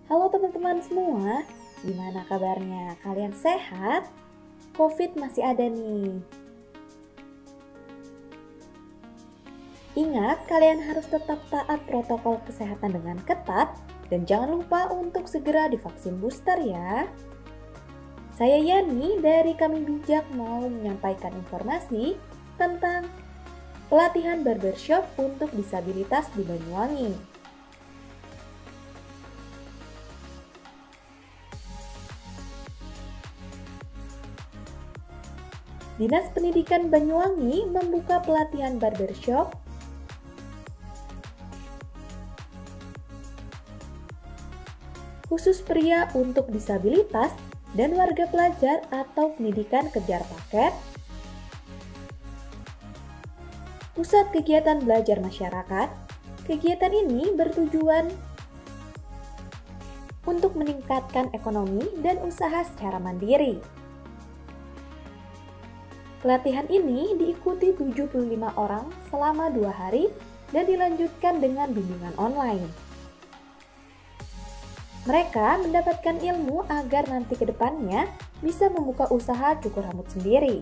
Halo teman-teman semua, gimana kabarnya? Kalian sehat? COVID masih ada nih. Ingat, kalian harus tetap taat protokol kesehatan dengan ketat dan jangan lupa untuk segera divaksin booster ya. Saya Yani dari Kami Bijak mau menyampaikan informasi tentang pelatihan barbershop untuk disabilitas di Banyuwangi. Dinas Pendidikan Banyuwangi membuka pelatihan barbershop khusus pria untuk disabilitas dan warga pelajar atau pendidikan kejar paket, pusat kegiatan belajar masyarakat. Kegiatan ini bertujuan untuk meningkatkan ekonomi dan usaha secara mandiri. Pelatihan ini diikuti 75 orang selama 2 hari dan dilanjutkan dengan bimbingan online. Mereka mendapatkan ilmu agar nanti ke depannya bisa membuka usaha cukur rambut sendiri.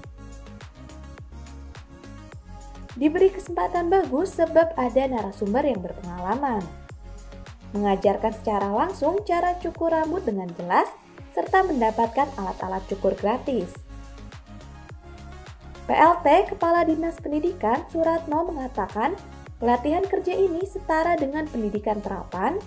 Diberi kesempatan bagus sebab ada narasumber yang berpengalaman. Mengajarkan secara langsung cara cukur rambut dengan jelas serta mendapatkan alat-alat cukur gratis. PLT Kepala Dinas Pendidikan Suratno mengatakan pelatihan kerja ini setara dengan pendidikan terapan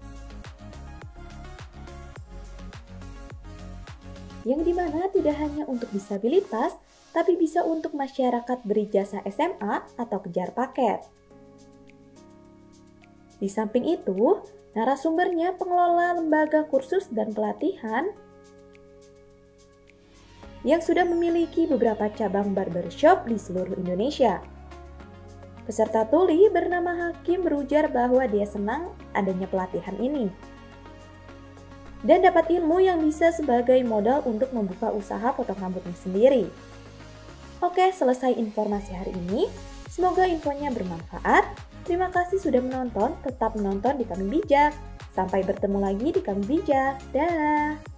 yang dimana tidak hanya untuk disabilitas, tapi bisa untuk masyarakat berijazah SMA atau kejar paket. Di samping itu, narasumbernya pengelola lembaga kursus dan pelatihan yang sudah memiliki beberapa cabang barbershop di seluruh Indonesia. Peserta tuli bernama Hakim berujar bahwa dia senang adanya pelatihan ini dan dapat ilmu yang bisa sebagai modal untuk membuka usaha potong rambutnya sendiri. Oke, selesai informasi hari ini. Semoga infonya bermanfaat. Terima kasih sudah menonton, tetap menonton di Kami Bijak. Sampai bertemu lagi di Kami Bijak. Dah.